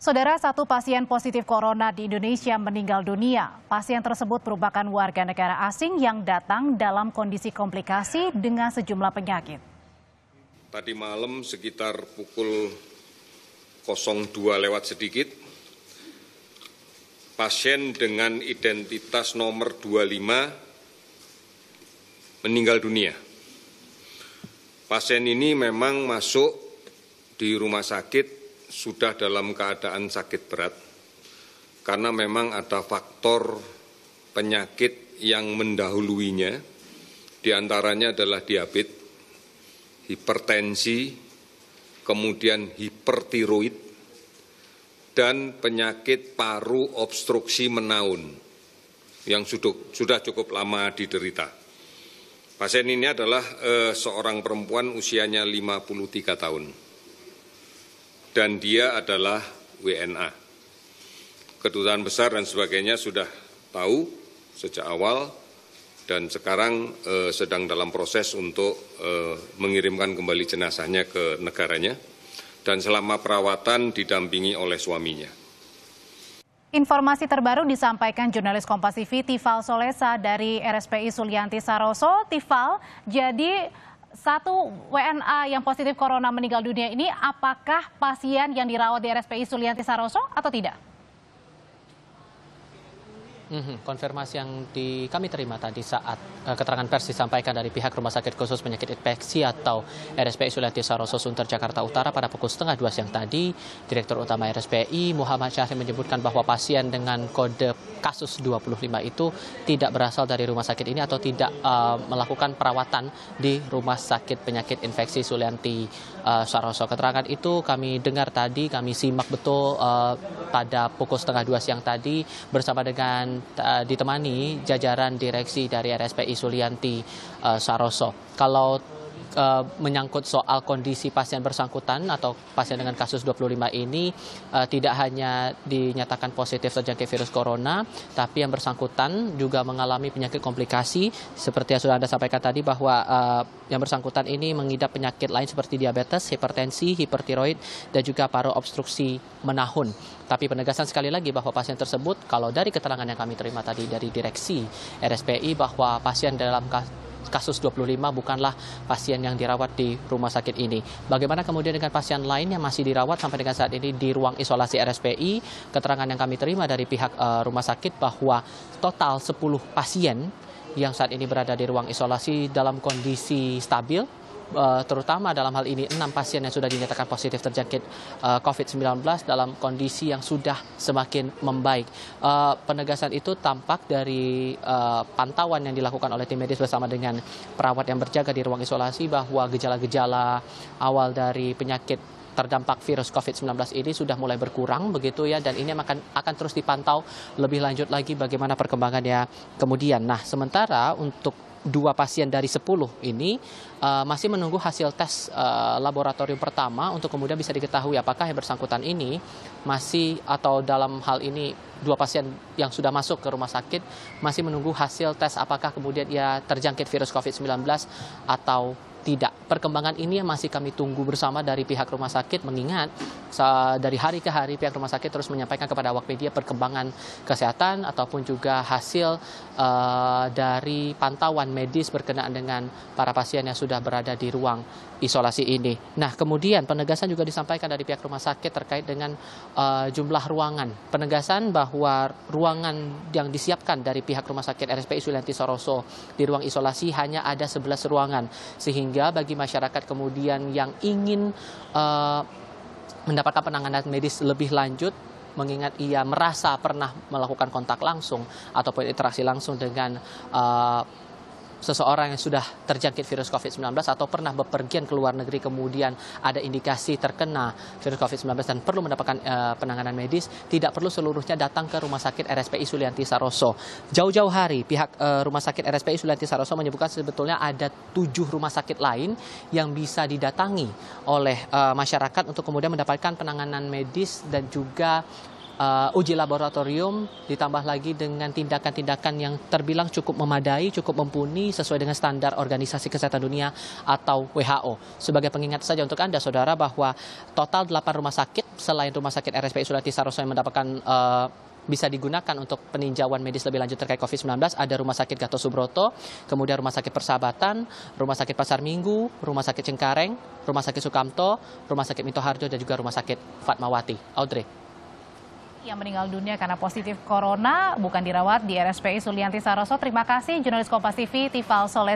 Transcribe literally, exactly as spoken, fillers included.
Saudara, satu pasien positif corona di Indonesia meninggal dunia. Pasien tersebut merupakan warga negara asing yang datang dalam kondisi komplikasi dengan sejumlah penyakit. Tadi malam sekitar pukul nol dua lewat sedikit, pasien dengan identitas nomor dua puluh lima meninggal dunia. Pasien ini memang masuk di rumah sakit sudah dalam keadaan sakit berat, karena memang ada faktor penyakit yang mendahuluinya, diantaranya adalah diabetes, hipertensi, kemudian hipertiroid, dan penyakit paru obstruksi menaun yang sudah cukup lama diderita. Pasien ini adalah eh, seorang perempuan usianya lima puluh tiga tahun. Dan dia adalah W N A. Kedutaan besar dan sebagainya sudah tahu sejak awal dan sekarang eh, sedang dalam proses untuk eh, mengirimkan kembali jenazahnya ke negaranya dan selama perawatan didampingi oleh suaminya. Informasi terbaru disampaikan jurnalis Kompas T V Tifal Solesa dari R S P I Sulianti Saroso. Tifal, jadi satu W N A yang positif corona meninggal dunia ini, apakah pasien yang dirawat di R S P I Sulianti Saroso atau tidak? Hmm, konfirmasi yang di, kami terima tadi saat uh, keterangan pers disampaikan dari pihak Rumah Sakit Khusus Penyakit Infeksi atau R S P I Sulianti Saroso Sunter Jakarta Utara pada pukul setengah dua siang tadi, Direktur Utama R S P I Muhammad Syahri menyebutkan bahwa pasien dengan kode kasus dua puluh lima itu tidak berasal dari rumah sakit ini atau tidak uh, melakukan perawatan di Rumah Sakit Penyakit Infeksi Sulianti uh, Saroso. Keterangan itu kami dengar tadi, kami simak betul uh, pada pukul setengah dua siang tadi bersama dengan ditemani jajaran direksi dari R S P I Sulianti uh, Saroso. Kalau uh, menyangkut soal kondisi pasien bersangkutan atau pasien dengan kasus dua puluh lima ini uh, tidak hanya dinyatakan positif terjangkit virus corona, tapi yang bersangkutan juga mengalami penyakit komplikasi seperti yang sudah Anda sampaikan tadi, bahwa uh, yang bersangkutan ini mengidap penyakit lain seperti diabetes, hipertensi, hipertiroid, dan juga paru obstruksi menahun. Tapi penegasan sekali lagi bahwa pasien tersebut, kalau dari keterangan yang kami terima tadi dari direksi R S P I, bahwa pasien dalam kasus dua puluh lima bukanlah pasien yang dirawat di rumah sakit ini. Bagaimana kemudian dengan pasien lain yang masih dirawat sampai dengan saat ini di ruang isolasi R S P I? Keterangan yang kami terima dari pihak uh, rumah sakit bahwa total sepuluh pasien yang saat ini berada di ruang isolasi dalam kondisi stabil. Uh, terutama dalam hal ini enam pasien yang sudah dinyatakan positif terjangkit uh, covid sembilan belas dalam kondisi yang sudah semakin membaik. Uh, penegasan itu tampak dari uh, pantauan yang dilakukan oleh tim medis bersama dengan perawat yang berjaga di ruang isolasi, bahwa gejala-gejala awal dari penyakit terdampak virus covid sembilan belas ini sudah mulai berkurang begitu ya, dan ini akan akan terus dipantau lebih lanjut lagi bagaimana perkembangannya kemudian. Nah, sementara untuk dua pasien dari sepuluh ini uh, masih menunggu hasil tes uh, laboratorium pertama untuk kemudian bisa diketahui apakah yang bersangkutan ini masih, atau dalam hal ini dua pasien yang sudah masuk ke rumah sakit masih menunggu hasil tes apakah kemudian ia terjangkit virus covid sembilan belas atau tidak. Perkembangan ini yang masih kami tunggu bersama dari pihak rumah sakit, mengingat dari hari ke hari pihak rumah sakit terus menyampaikan kepada awak media perkembangan kesehatan ataupun juga hasil uh, dari pantauan medis berkenaan dengan para pasien yang sudah berada di ruang isolasi ini. Nah, kemudian penegasan juga disampaikan dari pihak rumah sakit terkait dengan uh, jumlah ruangan. Penegasan bahwa ruangan yang disiapkan dari pihak rumah sakit R S P I Sulianti Saroso di ruang isolasi hanya ada sebelas ruangan, sehingga bagi masyarakat kemudian yang ingin uh, mendapatkan penanganan medis lebih lanjut, mengingat ia merasa pernah melakukan kontak langsung ataupun interaksi langsung dengan uh, seseorang yang sudah terjangkit virus covid sembilan belas atau pernah bepergian ke luar negeri kemudian ada indikasi terkena virus covid sembilan belas dan perlu mendapatkan uh, penanganan medis, tidak perlu seluruhnya datang ke Rumah Sakit R S P I Sulianti Saroso. Jauh-jauh hari pihak uh, Rumah Sakit R S P I Sulianti Saroso menyebutkan sebetulnya ada tujuh rumah sakit lain yang bisa didatangi oleh uh, masyarakat untuk kemudian mendapatkan penanganan medis dan juga uh, uji laboratorium, ditambah lagi dengan tindakan-tindakan yang terbilang cukup memadai, cukup mumpuni sesuai dengan standar Organisasi Kesehatan Dunia atau W H O. Sebagai pengingat saja untuk Anda, saudara, bahwa total delapan rumah sakit selain rumah sakit R S P I Sulianti Saroso yang mendapatkan uh, bisa digunakan untuk peninjauan medis lebih lanjut terkait covid sembilan belas. Ada Rumah Sakit Gatot Subroto, kemudian Rumah Sakit Persahabatan, Rumah Sakit Pasar Minggu, Rumah Sakit Cengkareng, Rumah Sakit Sukamto, Rumah Sakit Minto Harjo, dan juga Rumah Sakit Fatmawati. Audrey. Yang meninggal dunia karena positif corona bukan dirawat di R S P I Sulianti Saroso. Terima kasih jurnalis Kompas T V Tifal Solesa.